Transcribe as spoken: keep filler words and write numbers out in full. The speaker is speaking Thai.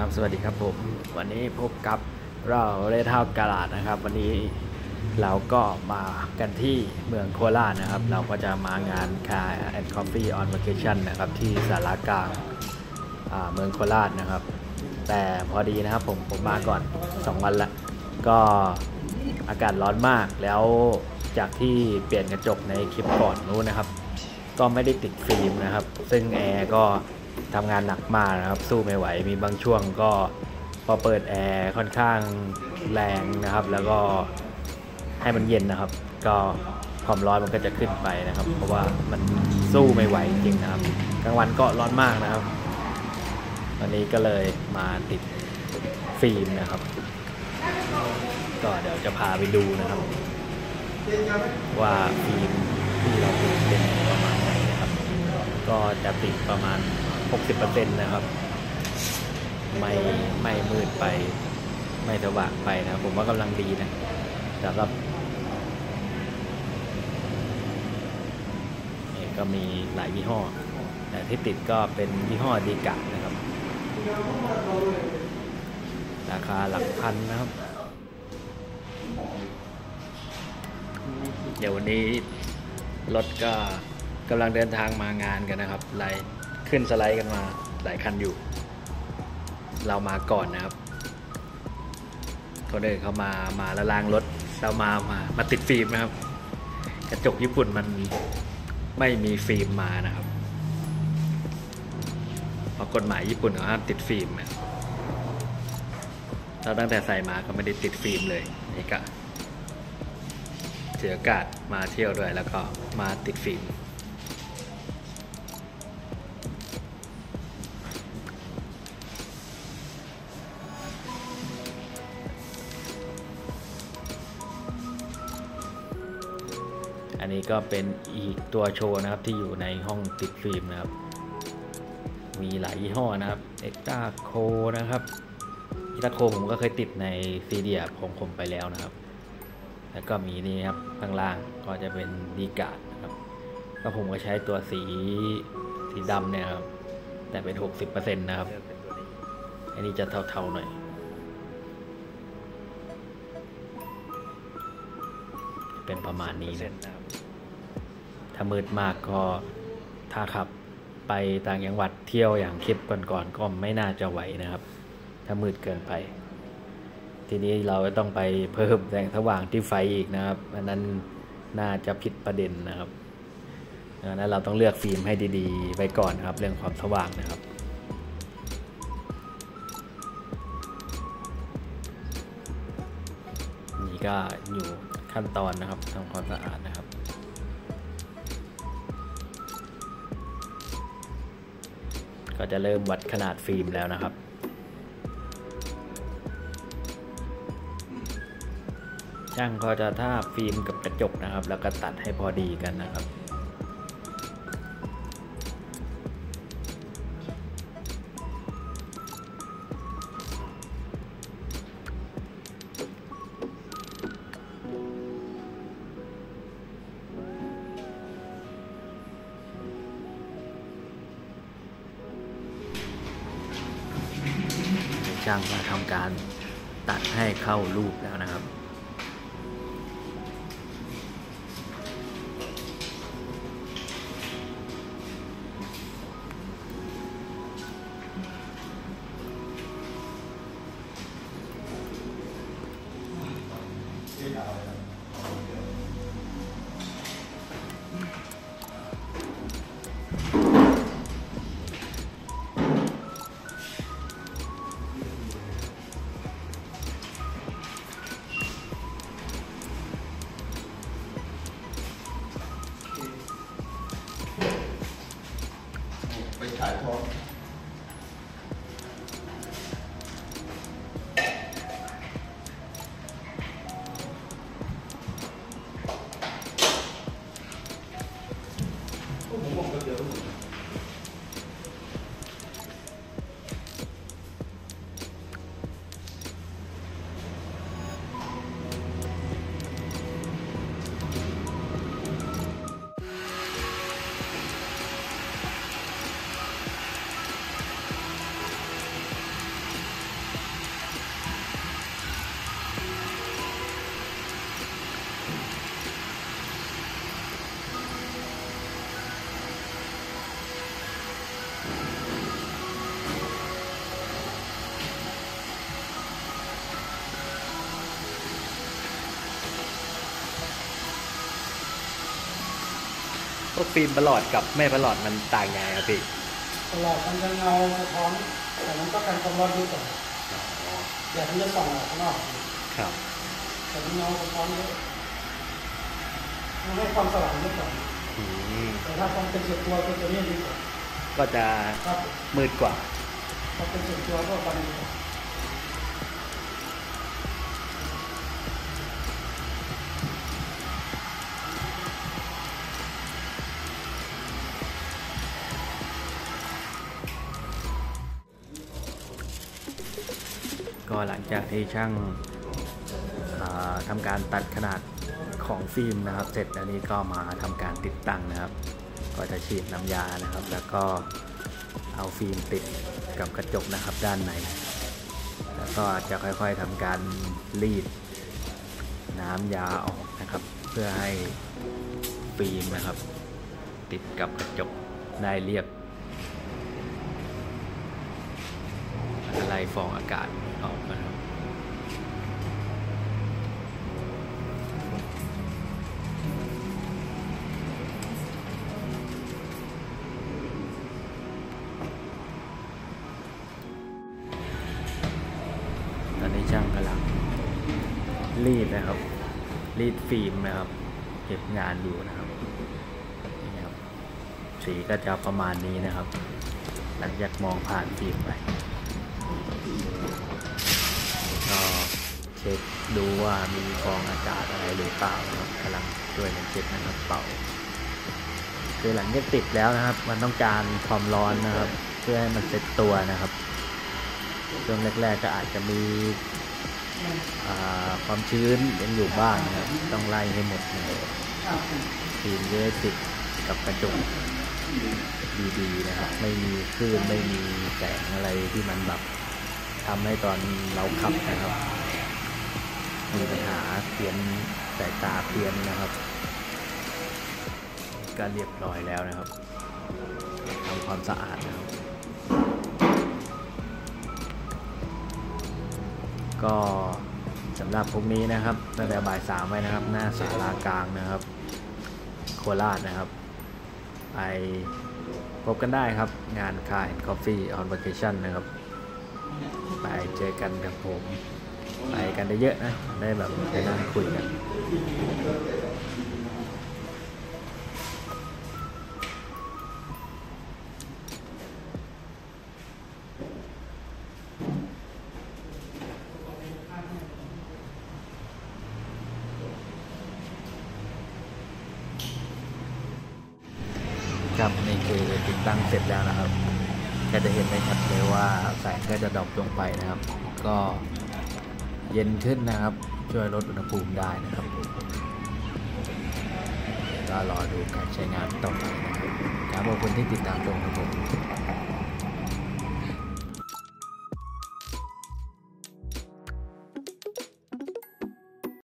สวัสดีครับผมวันนี้พบกับเราเล่เท่ากาลาดนะครับวันนี้เราก็มากันที่เมืองโคราชนะครับเราก็จะมางาน Car and Coffee on Vacation นะครับที่ศาลากลางเมืองโคราชนะครับแต่พอดีนะครับผมผมมาก่อนสองวันละก็อากาศร้อนมากแล้วจากที่เปลี่ยนกระจกในคลิปก่อนนู้นนะครับก็ไม่ได้ติดฟิล์มนะครับซึ่งแอร์ก็ทำงานหนักมากนะครับสู้ไม่ไหวมีบางช่วงก็พอเปิดแอร์ค่อนข้างแรงนะครับแล้วก็ให้มันเย็นนะครับก็ความร้อนมันก็จะขึ้นไปนะครับเพราะว่ามันสู้ไม่ไหวจริงนะครับกลางวันก็ร้อนมากนะครับวันนี้ก็เลยมาติดฟิล์มนะครับก็เดี๋ยวจะพาไปดูนะครับว่าฟิล์มที่เราติดเป็นประมาณไหนนะครับก็จะติดประมาณ หกสิบเปอร์เซ็นต์ นะครับไม่ไม่มืดไปไม่สว่างไปนะผมว่ากำลังดีนะสำหรับนี่ก็มีหลายยี่ห้อแต่ที่ติดก็เป็นยี่ห้อดีกะนะครับราคาหลักพันนะครับเดี๋ยววันนี้รถก็กำลังเดินทางมางานกันนะครับไล่ขึ้นสไลด์กันมาหลายคันอยู่เรามาก่อนนะครับคนอื่นเขามามาละล้างรถเรามามามาติดฟิล์มนะครับกระจกญี่ปุ่นมันไม่มีฟิล์มมานะครับเพราะกฎหมายญี่ปุ่นเขาห้ามติดฟิล์มนะเราตั้งแต่ใส่มาก็ไม่ได้ติดฟิล์มเลยนี่ก็เสียโอกาสมาเที่ยวด้วยแล้วก็มาติดฟิล์มอันนี้ก็เป็นอีกตัวโชว์นะครับที่อยู่ในห้องติดฟิล์มนะครับมีหลายยี่ห้อนะครับเอ็กตาโคนะครับเอ็กตาโคผมก็เคยติดในซีเดียของผมไปแล้วนะครับแล้วก็มีนี่ครับข้างล่างก็จะเป็นดีการ์ดนะครับก็ผมก็ใช้ตัวสีสีดำเนี่ยครับแต่เป็น หกสิบเปอร์เซ็นต์ นะครับอันนี้จะเทาๆหน่อยเป็นประมาณนี้นะถ้ามืดมากก็ถ้าขับไปต่างจังหวัดเที่ยวอย่างคลิปก่อนๆก็ไม่น่าจะไหวนะครับถ้ามืดเกินไปทีนี้เราต้องไปเพิ่มแสงสว่างที่ไฟอีกนะครับอันนั้นน่าจะผิดประเด็นนะครับดังนั้นเราต้องเลือกฟิล์มให้ดีๆไว้ก่อนครับเรื่องความสว่างนะครับนี่ก็อยู่ขั้นตอนนะครับทำความสะอาดนะครับก็จะเริ่มวัดขนาดฟิล์มแล้วนะครับช่างก็จะทาบฟิล์มกับกระจกนะครับแล้วก็ตัดให้พอดีกันนะครับช่างมาทำการตัดให้เข้ารูปแล้วนะครับไปขายทองผมบอกก็เยอะวกฟิล์มประหลอดกับไม่ประหลอดมันต่างยังไงครับพี่ประหลอดมันจะเงาสะท้อนแต่มันก็กันความร้อนด้วยก่อนอย่าที่จะส่องออกข้างนอกครับแต่มันเงาสะท้อนเยอะมันให้ความสว่างเยอะกว่าแต่ถ้าความเป็นส่วนตัวก็จะเนี่ยดีกว่าก็จะมืดกว่าความเป็นส่วนตัวก็ฟังดีกว่าก็หลังจากที่ช่างทำการตัดขนาดของฟิล์มนะครับเสร็จแล้วนี้ก็มาทำการติดตั้งนะครับก็จะฉีดน้ำยานะครับแล้วก็เอาฟิล์มติดกับกระจกนะครับด้านในแล้วก็จะค่อยๆทำการรีดน้ำยาออกนะครับเพื่อให้ฟิล์มนะครับติดกับกระจกได้เรียบไล่ฟองอากาศออกนะครับตอนนี้ช่างกำลังรีดนะครับรีดฟิล์มนะครับเก็บงานอยู่นะครับนี่ครับสีก็จะประมาณนี้นะครับหลังจากมองผ่านฟิล์มไปก็เช็คดูว่ามีฟองอากาศอะไรหรือเปล่านะครับกำลังช่วยกันเช็คนะครับเป่าคือหลังจากติดแล้วนะครับมันต้องการความร้อนนะครับเพื่อให้มันเซ็ตตัวนะครับช่วงแรกๆก็อาจจะมีความชื้นยังอยู่บ้างนะครับต้องไล่ให้หมดเลยฟิล์มจะติดกับกระจกดีๆนะครับไม่มีคลื่นไม่มีแสงอะไรที่มันแบบทำให้ตอนเราขับนะครับมีปัญหาเพี้ยนสายตาเพี้ยนนะครับก็เรียบร้อยแล้วนะครับทำความสะอาดนะครับก็สำหรับพวกนี้นะครับตั้งแต่บ่ายสามไปนะครับหน้าศาลากลางนะครับโคราชนะครับไปพบกันได้ครับงาน Car and Coffee on Vacation นะครับไปเจอกันกับผมไปกันได้เยอะนะได้แบบไปนั่งคุยกันครับนี่คือติดตั้งเสร็จแล้วนะครับก็จะเห็นได้ชัดเลยว่าแสงก็จะดรอปลงไปนะครับก็เย็นขึ้นนะครับช่วยลดอุณหภูมิได้นะครับก็รอดูการใช้งานต่อไปนะครับขอบคุณที่ติดตามชมครับผม